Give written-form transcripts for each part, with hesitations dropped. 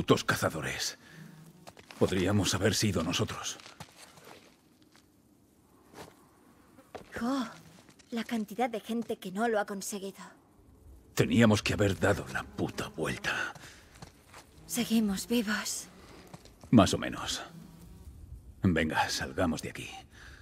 putos cazadores. Podríamos haber sido nosotros. Oh, la cantidad de gente que no lo ha conseguido. Teníamos que haber dado la puta vuelta. Seguimos vivos. Más o menos. Venga, salgamos de aquí.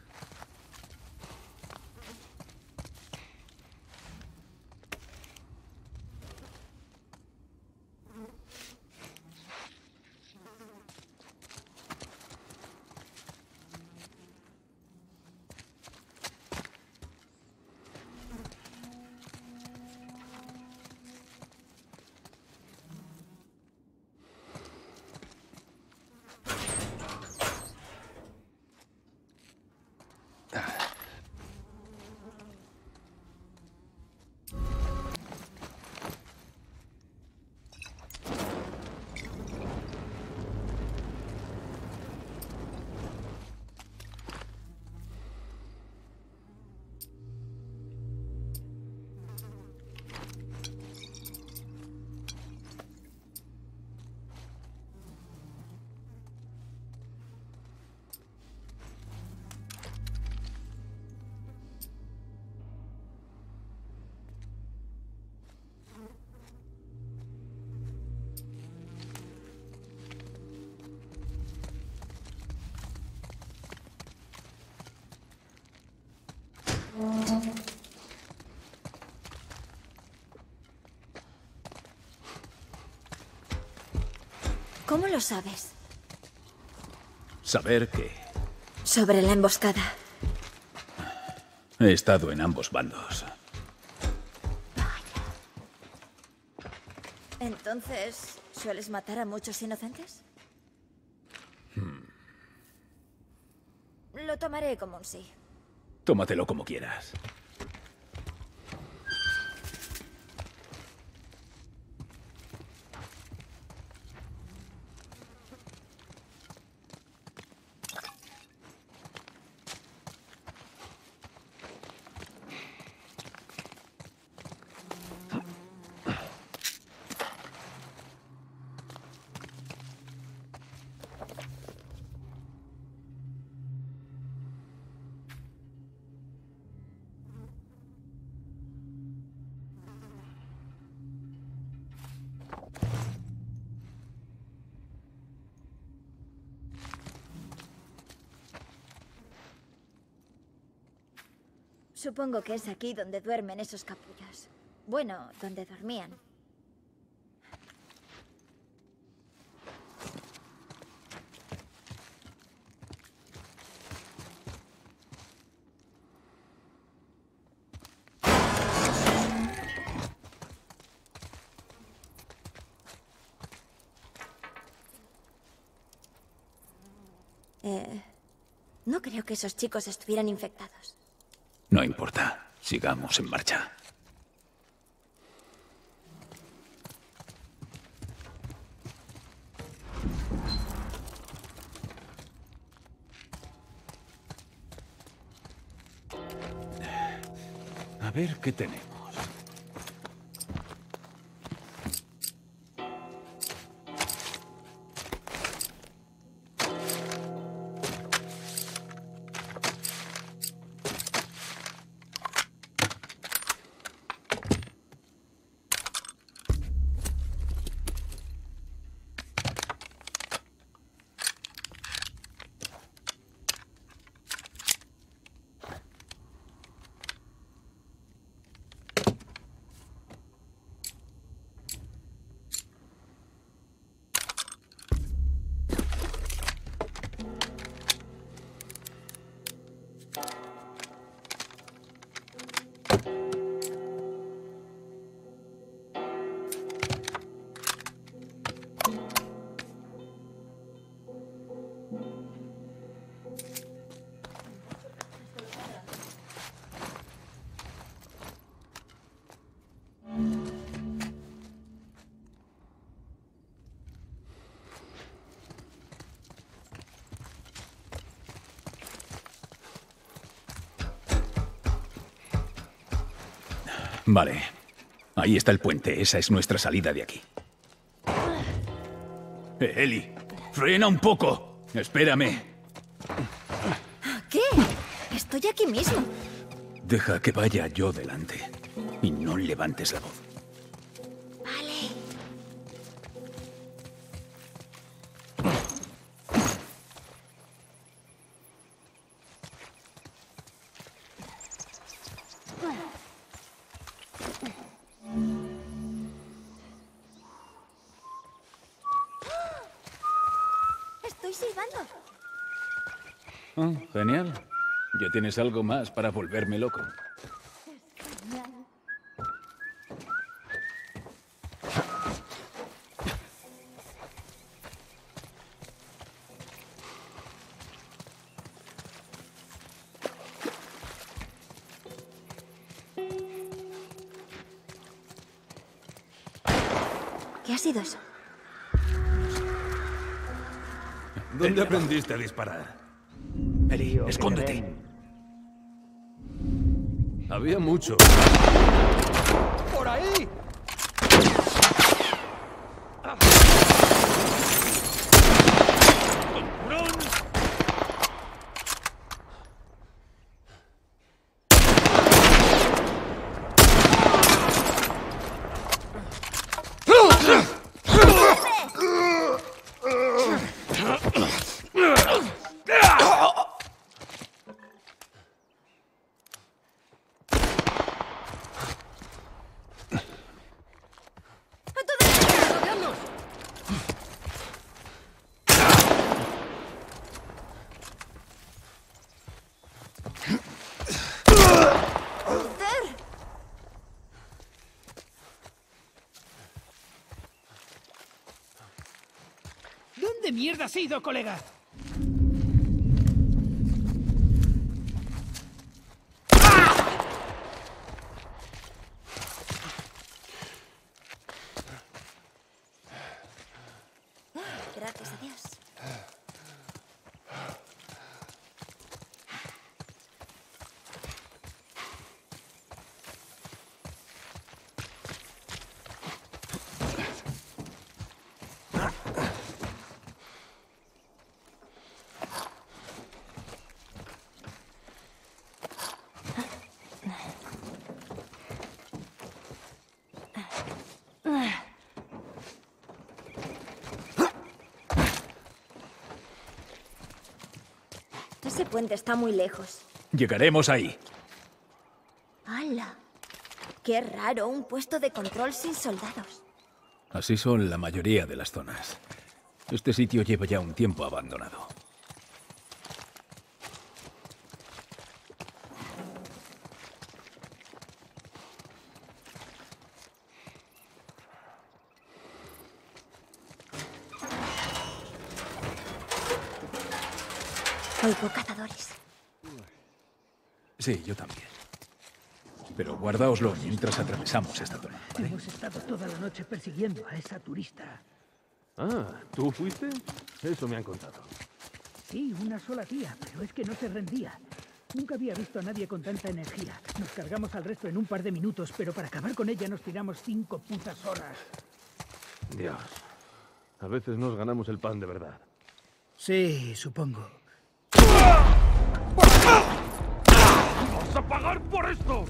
¿Cómo lo sabes? ¿Saber qué? Sobre la emboscada. He estado en ambos bandos. Entonces, ¿sueles matar a muchos inocentes? Lo tomaré como un sí. Tómatelo como quieras. Supongo que es aquí donde duermen esos capullos. Bueno, donde dormían. No creo que esos chicos estuvieran infectados. No importa. Sigamos en marcha. A ver qué tenemos. Vale. Ahí está el puente. Esa es nuestra salida de aquí. Ellie, frena un poco. Espérame. ¿Qué? Estoy aquí mismo. Deja que vaya yo delante. Y no levantes la voz. Vale. Estoy silbando. Oh, genial. ¿Ya tienes algo más para volverme loco? ¿Qué ha sido eso? ¿Dónde aprendiste a disparar? Ellie, escóndete. Había mucho. ¡Por ahí! ¿Dónde mierda has ido, colega? Gracias a Dios. Ese puente está muy lejos. Llegaremos ahí. ¡Hala! Qué raro, un puesto de control sin soldados. Así son la mayoría de las zonas. Este sitio lleva ya un tiempo abandonado. Oigo cazadores. Sí, yo también. Pero guardaoslo mientras atravesamos esta zona, ¿vale? Hemos estado toda la noche persiguiendo a esa turista. Ah, ¿tú fuiste? Eso me han contado. Sí, una sola tía, pero es que no se rendía. Nunca había visto a nadie con tanta energía. Nos cargamos al resto en un par de minutos, pero para acabar con ella nos tiramos 5 putas horas. Dios. A veces nos ganamos el pan de verdad. Sí, supongo. ¡Vas a pagar por esto!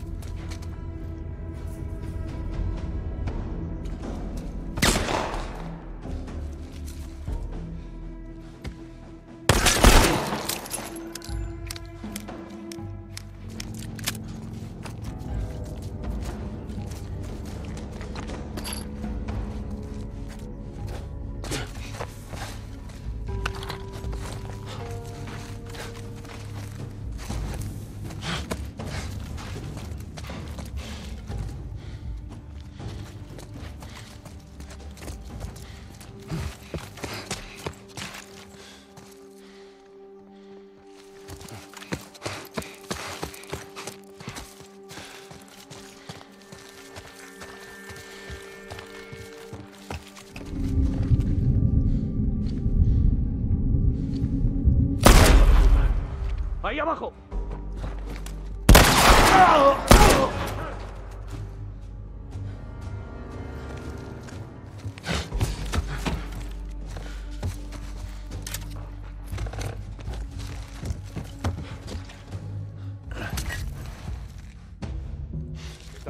¡Ahí abajo!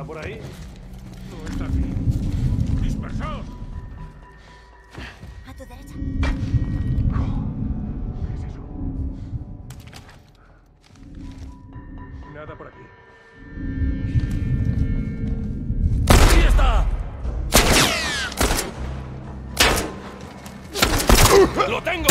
por ahí? No está aquí. ¡Dispersaos! A tu derecha. ¿Qué es eso? Nada por aquí. ¡Ahí está! ¡Lo tengo!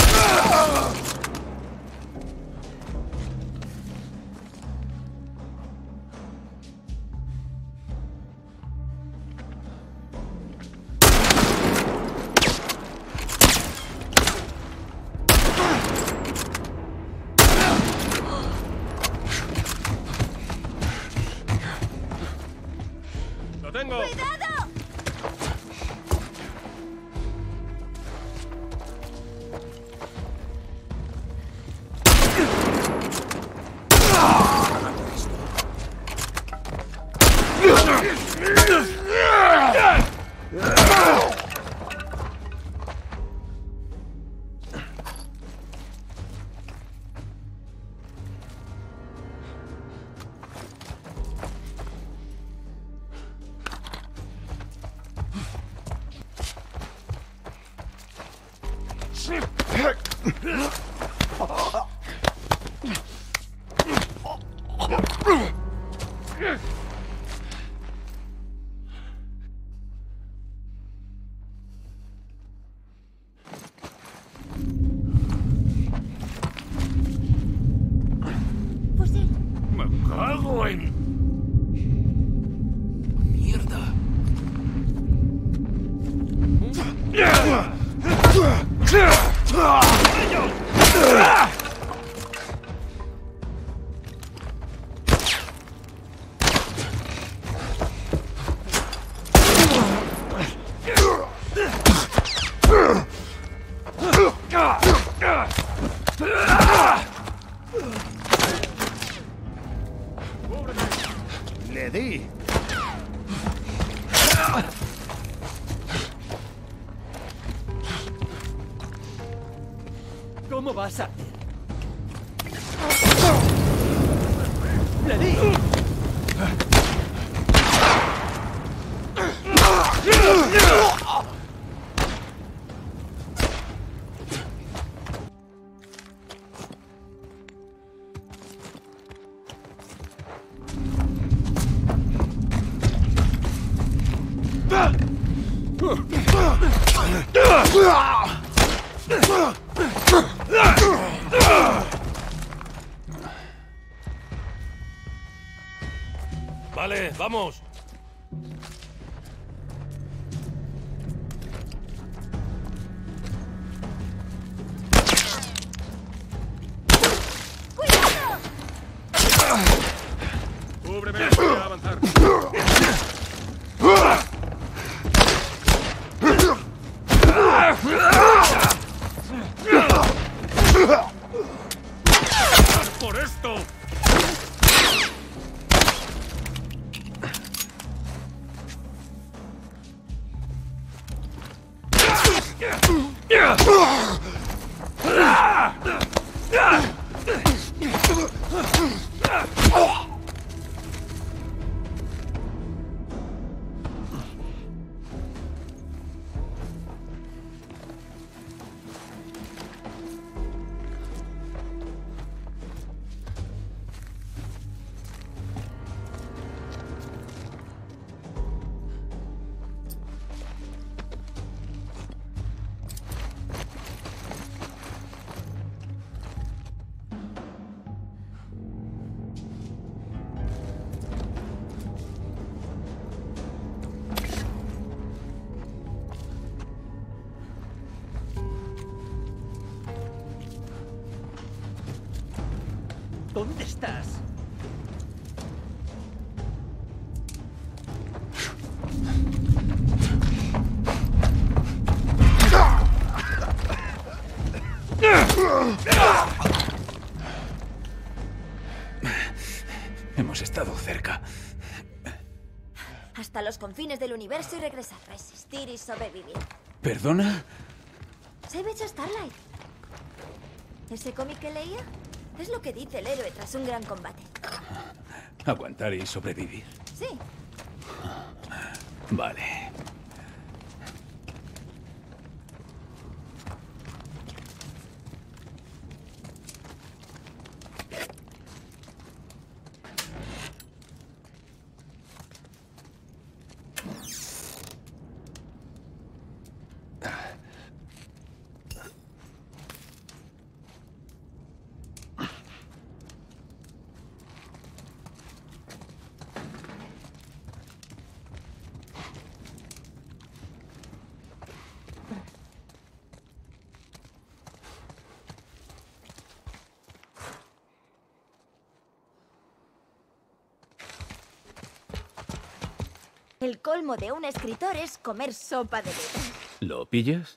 ¡Lo tengo! ¡Cuidado! Fusil. ¡Me cago en! ¡Mierda! ¡Le di! ¿Cómo vas a hacer? ¡Le di! Vale, vamos. ¡Cúbreme! ¡Voy a avanzar! ¡Por esto! ¿Dónde estás? Hemos estado cerca. Hasta los confines del universo y regresar, resistir y sobrevivir. ¿Perdona? Savage Starlight. ¿Ese cómic que leía? Es lo que dice el héroe tras un gran combate. Aguantar y sobrevivir. Sí. Vale. El colmo de un escritor es comer sopa de letras. ¿Lo pillas?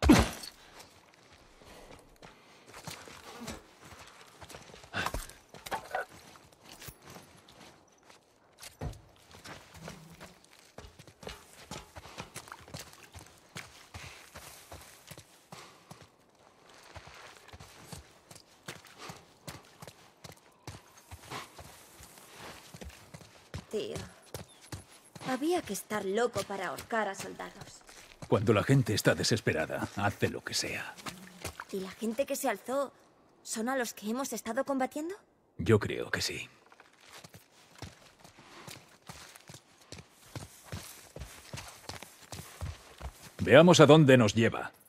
Tío, había que estar loco para ahorcar a soldados. Cuando la gente está desesperada, hace lo que sea. ¿Y la gente que se alzó son a los que hemos estado combatiendo? Yo creo que sí. Veamos a dónde nos lleva.